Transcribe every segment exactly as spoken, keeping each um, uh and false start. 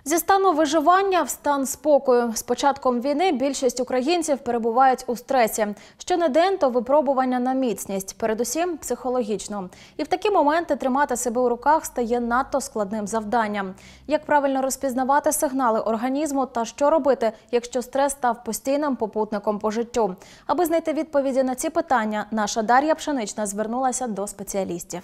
Зі стану виживання в стан спокою. З початком війни більшість українців перебувають у стресі. Щонедень то випробування на міцність, передусім психологічно. І в такі моменти тримати себе у руках стає надто складним завданням. Як правильно розпізнавати сигнали організму та що робити, якщо стрес став постійним попутником по життю? Аби знайти відповіді на ці питання, наша Дар'я Пшенична звернулася до спеціалістів.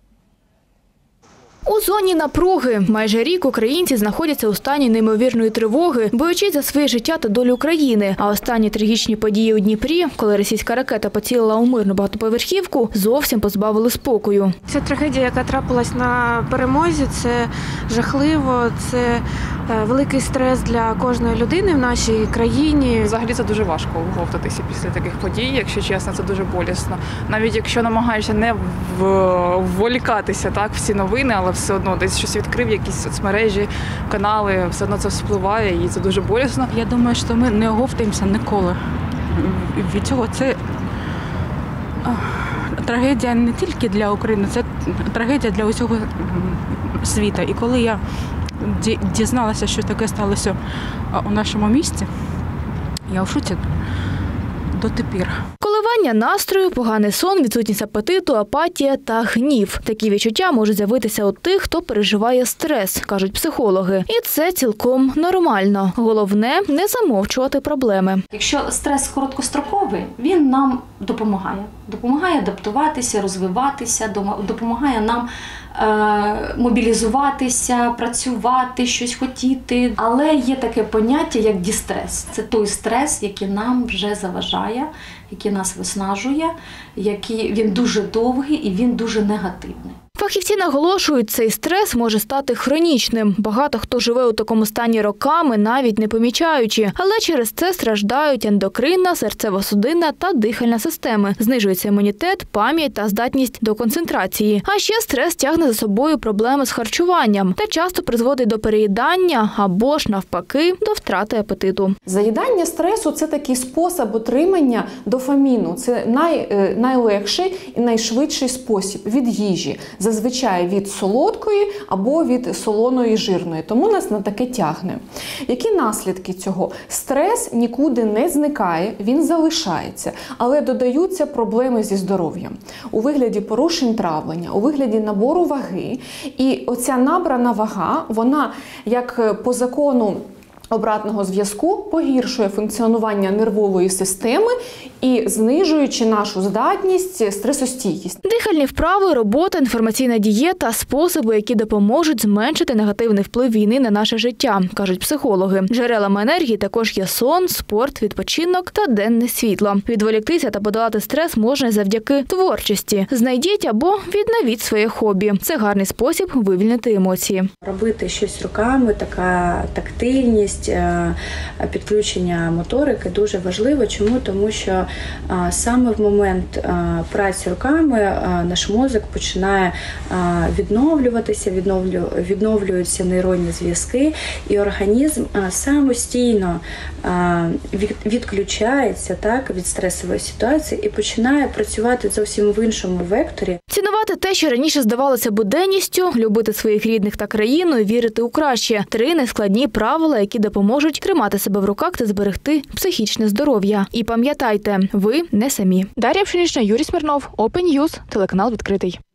У зоні напруги. Майже рік українці знаходяться у стані неймовірної тривоги, боючись за своє життя та долю країни. А останні трагічні події у Дніпрі, коли російська ракета поцілила у мирну багатоповерхівку, зовсім позбавили спокою. Ця трагедія, яка трапилась на перемозі, це жахливо, це великий стрес для кожної людини в нашій країні. Взагалі це дуже важко оговтатися після таких подій, якщо чесно, це дуже болісно. Навіть якщо намагаєшся не вволікатися так, в ці новини, але все одно десь щось відкрив, якісь соцмережі, канали, все одно це вспливає і це дуже болісно. Я думаю, що ми не оговтаємося ніколи. Від цього це трагедія не тільки для України, це трагедія для усього світу. І коли я дізналася, що таке сталося у нашому місті, я в шоці дотепер. Коливання настрою, поганий сон, відсутність апетиту, апатія та гнів. Такі відчуття можуть з'явитися у тих, хто переживає стрес, кажуть психологи. І це цілком нормально. Головне – не замовчувати проблеми. Якщо стрес короткостроковий, він нам допомагає. Допомагає адаптуватися, розвиватися, допомагає нам е, мобілізуватися, працювати, щось хотіти. Але є таке поняття, як дістрес. Це той стрес, який нам вже заважає, який нас виснажує, який, він дуже довгий і він дуже негативний. Фахівці наголошують, цей стрес може стати хронічним. Багато хто живе у такому стані роками, навіть не помічаючи. Але через це страждають ендокринна, серцево-судинна та дихальна системи. Знижується імунітет, пам'ять та здатність до концентрації. А ще стрес тягне за собою проблеми з харчуванням та часто призводить до переїдання або ж, навпаки, до втрати апетиту. Заїдання стресу – це такий спосіб отримання дофаміну. Це най, найлегший і найшвидший спосіб від їжі. Зазвичай від солодкої або від солоної жирної. Тому нас на таке тягне. Які наслідки цього? Стрес нікуди не зникає, він залишається, але додаються проблеми зі здоров'ям. У вигляді порушень травлення, у вигляді набору ваги. І оця набрана вага, вона як по закону обратного зв'язку погіршує функціонування нервової системи і знижуючи нашу здатність, стресостійкість. Дихальні вправи, робота, інформаційна дієта – способи, які допоможуть зменшити негативний вплив війни на наше життя, кажуть психологи. Джерелами енергії також є сон, спорт, відпочинок та денне світло. Відволіктися та подолати стрес можна завдяки творчості. Знайдіть або відновіть своє хобі. Це гарний спосіб вивільнити емоції. Робити щось руками, така тактильність, підключення моторики дуже важливо. Чому? Тому що саме в момент праці руками наш мозок починає відновлюватися, відновлюються нейронні зв'язки, і організм самостійно відключається так, від стресової ситуації і починає працювати зовсім в іншому векторі. Цінувати те, що раніше здавалося буденністю, любити своїх рідних та країну і вірити у краще – три нескладні правила, які допоможуть тримати себе в руках та зберегти психічне здоров'я. І пам'ятайте, ви не самі. Дар'я Пшенична, Юрій Смірнов, Open News, телеканал «Відкритий».